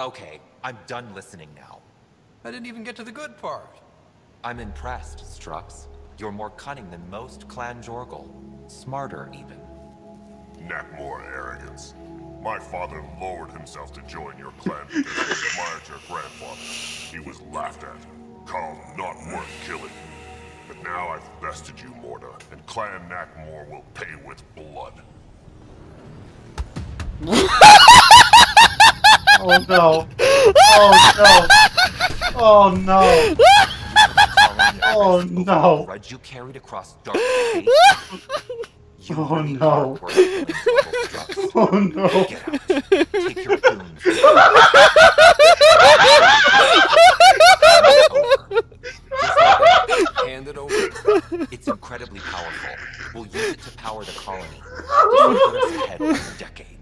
Okay, I'm done listening now. I didn't even get to the good part. I'm impressed, Strux. You're more cunning than most Clan Jorgal. Smarter, even. Nakmor arrogance. My father lowered himself to join your clan because he admired your grandfather. He was laughed at, called not worth killing. But now I've bested you, Morda, and Clan Nakmor will pay with blood. Oh no. Oh no. Oh no. Oh no. Grudge you carried across dark space. You Oh really no. are worse than Strux. Oh no. Get out. Take your goons. Hand it over. It's incredibly powerful. We'll use it to power the colony. This will put us ahead in decades.